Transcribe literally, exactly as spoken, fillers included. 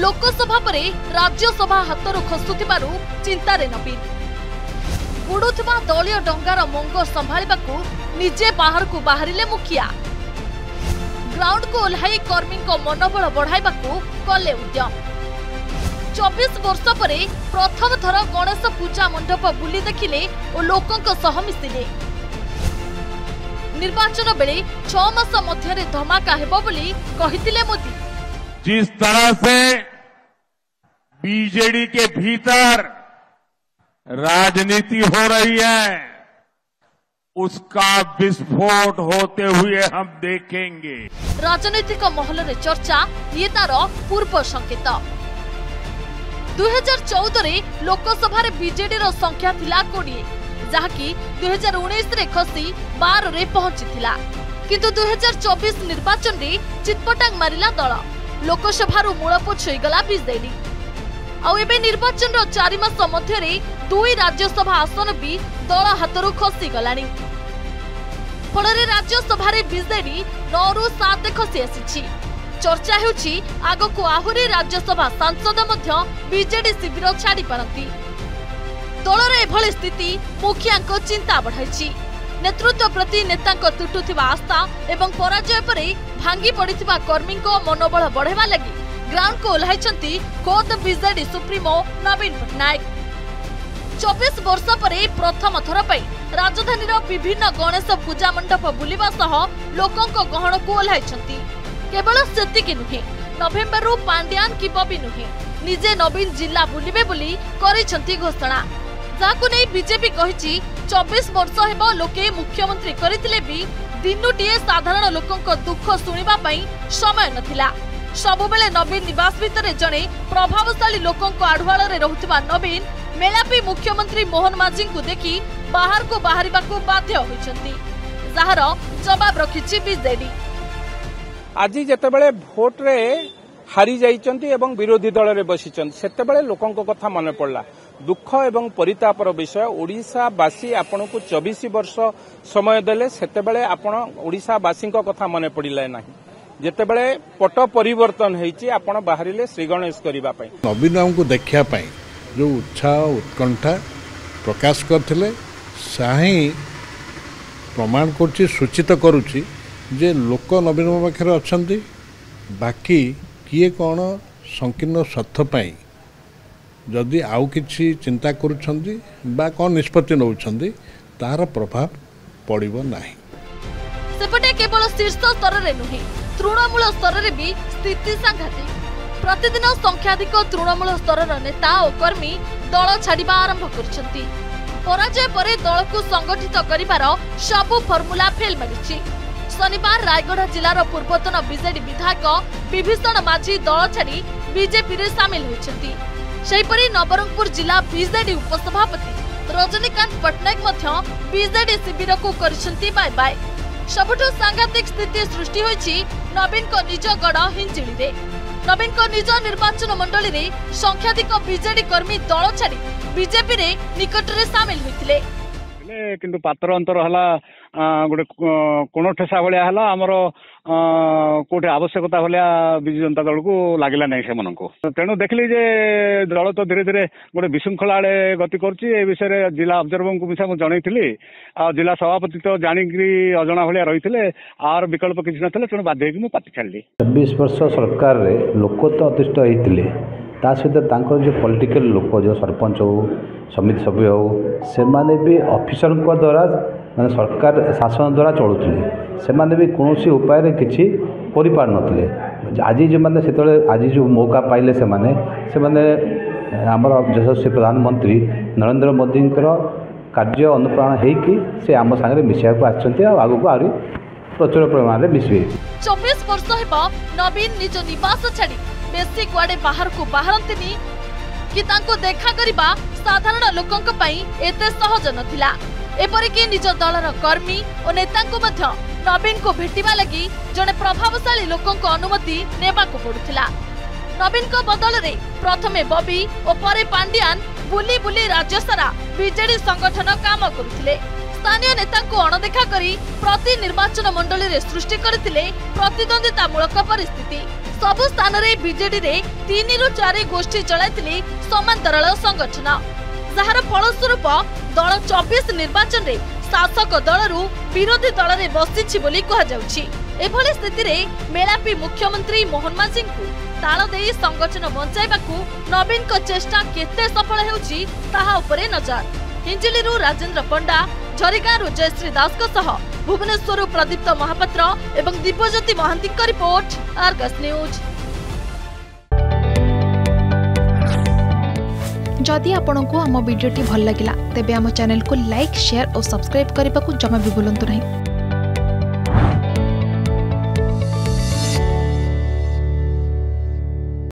लोकसभा परे राज्यसभा हाथरू खसुथिबारु चिंतारे नवीन बुड़ुथिबा दलीय डंगार मंग संभाळिबाकू निजे बाहर को बाहरिले मुखिया ग्राउंड को ओह्लाई कर्मी मनोबल बढ़ाइबाकू कले उद्यम चौबीस वर्ष परे प्रथम थर गणेश पूजा मंडप बुली देखिले और लोकंक सह मिसिले निर्वाचन बेले छह मास मध्यरे धमाका हेबो बोली कहितिले मोदी। जिस तरह से बीजेडी के भीतर राजनीति हो रही है उसका विस्फोट होते हुए हम देखेंगे। राजनीतिक महल रे चर्चा ये तार पूर्व संकेत। दुई हजार चौदह रे लोकसभा रे बीजेडी रो संख्या थिला कोड़िए जहाँकि दुई हजार उन्नीस रे खसी बार रे पहुंची थिला किंतु दुई हजार चौबीस निर्वाचन रे चितपटांग मारिला दल लोकसभा रू मूलपोछ होइगला बीजेडी आउ एबे निर्वाचन रो चारि मास मध्य रे दुई राज्यसभा आसन भी दल हाथरू खसी गलानी फଳରେ राज्यसभा रे बीजेडी नौ रु सात खसी आसीछि। चर्चा हेउछि आगको आहुरी राज्यसभा सांसद मध्य बीजेडी शिविर छाड़ी पारंती दलर एभली स्थिति मुखियांको चिंता बढ़ाइछि। नेतृत्व प्रति नेतांको तुटुथिबा आस्था एवं पराजय परे भांगी पड़िथिबा कर्मींको मनोबल बढ़ाइबा लागि ग्राउंड को ओह्लाइछंती खोद बीजेडी सुप्रीमो नवीन पटनायक। चौबीस वर्ष परे प्रथम थर पई राजधानीर विभिन्न गणेश पूजा मंडप बुलिबा सह लोकंको गहण को ओह्लाइछंती। केवल सेतिकी नुहे नवेम्बर रु पांड्यान कि बबी नुहे निजे नवीन जिला बुलिबे बोली करिछंती घोषणा जाकु नै बीजेपी कहिछि चौबीस वर्ष हेबो लोके मुख्यमंत्री करिथिले भी दिनुटिए साधारण लोकंको दुख सुनिबा पई समय नथिला। सबुबेले नवीन निवास भितरे जणे प्रभावशाली लोकंको आढुआळ रे रहुथिबा नवीन मेलापी मुख्यमंत्री मोहन माझी को देखि बाहर को बाहरिबाकू बाध्य होइछंती जहार जवाब रखिछि बीजेडी। आज जितेबाला भोट रे हारी जाइछंती एवं विरोधी दल रे बसिछंती सेतेबाला लोकंको कथा मन पड़ला दुख एवं परितापर विषय ओडिशावासी आपण को चौबीस वर्ष समय देले सेतेबाला आपण ओडिशावासी कथा मन पड़िला नाही जेतेबाला पट परिवर्तन हेछि आपण बाहरिले श्री गणेश करिबा पई नवीन को देखिया पई जो उत्साह उत्कंठा प्रकाश करथिले साही प्रमाण करछि सूचित करूछि जे लोक नवीन पाखे अच्छा बाकी किए कौन संकीर्ण स्वार्थ पाई जदि आउ किछि चिंता करुछंती बा कौन निष्पत्ति नउछंती तार प्रभाव पड़िबो नाही। सेपटे केवल शीर्ष स्तर रे नुहे तृणमूल स्तर रे भी स्थिति सांघातिक प्रतिदिन संख्याधिक तृणमूल स्तर नेता और कर्मी दल छाड़िबा आरंभ करछंती। पराजय परे दल को संगठित करिबार सबु फर्मुला फेल मारिछि। शनिवार रायगढ़ जिलार पूर्वतन बीजेडी विधायक विभीषण माझी दल छाड़ी बीजेपी रे सामिल होइछंती। सेहिपरि नवरंगपुर जिला बीजेडी उपसभापति रजनीकांत पटनायक मध्य बीजेडी शिविर को करिछंती बाय बाय। सबुठु सांघातिक स्थिति सृष्टि होइछि नवीन को निज गड़ हिंजिली रे। नवीन को निज निर्वाचन मंडली रे संख्याधिक बीजेडी कर्मी दल छाड़ी बीजेपी रे निकट रे सामिल होइथिले किंतु पात्र अंतर हला गोटे कोण ठेसा भाया है आमर कोटे आवश्यकता भाया विजु जनता दल को लगला ना से तेणु देखली जे दल तो धीरे धीरे गोटे विशृंखला आड़े गति कर विषय जिला ऑब्जर्वर को मिसा जनई आ जिला सभापति तो जाणिक अजना भाया रही आर विकल्प किसी ना तेणु बाध्य मुझे पार्टी छाड़ी। चौबीस वर्ष सरकार रे लोक तो अतिष्ठ होते ता सहित जो पॉलिटिकल लोक जो सरपंच हो समिति सभ्य हो से माने भी ऑफिसर द्वारा माने सरकार शासन द्वारा चलुले से माने भी कौन उपाय किसी कर पार नथिले। आज जो मैंने से आज जो मौका पाइले से माने से माने आमर यशस्वी प्रधानमंत्री नरेंद्र मोदी कार्य अनुप्रेरणा होकि से आम सागर मिसा आगक आहरी प्रचुर परिमाण में मिसवे। चौबीस वर्ष हेबा नवीन निज निवास छाड़ी बेसी कुआडे बाहर को बाहरंतिनी कि तांको देखा करिबा साधारण लोकंक पई एते सहज नथिला। एपरिकी निज दलर कर्मी और नेतांको मध्य नवीन को भेटिबा लगी जने प्रभावशाली लोकंक अनुमति नेबाको पडुथिला। नवीन को बदल रे प्रथमे बबी और परे पांड्यान बुली बुली राज्य सारा बीजेडी संगठन काम करुथिले। स्थानीय नेता को अणदेखा करी प्रति निर्वाचन मंडली रे सृष्टि करथिले प्रतिद्वंदिता मूलक परिस्थिति। सबु स्थान में बीजेडी रे तीन रु चार गोष्ठी चलाइथिले समांतराल संगठन जार फलस्वरूप दल चौबीस निर्वाचन रे शासक दल रु विरोधी दल रे बसिछि बोली कहा जाउछि। एभली स्थिति रे मेलापी मुख्यमंत्री मोहन माझी को ताल देई संगठन बंचाइबाकू नवीन को चेष्टा केते सफल हेउछि ताहा उपरे नजर। हिंजिलीरू राजेंद्र पंडा, झरीगांव जयश्री दास को सह भुवनेश्वर प्रदीप्त महापात्र एवं दिव्यज्योति महांती का रिपोर्ट, आर्गस न्यूज। जदि आपंक आम भिडी भल लगा तेब आम चैनल को लाइक, शेयर और सब्सक्राइब करने को जमा भी भूलु नहीं।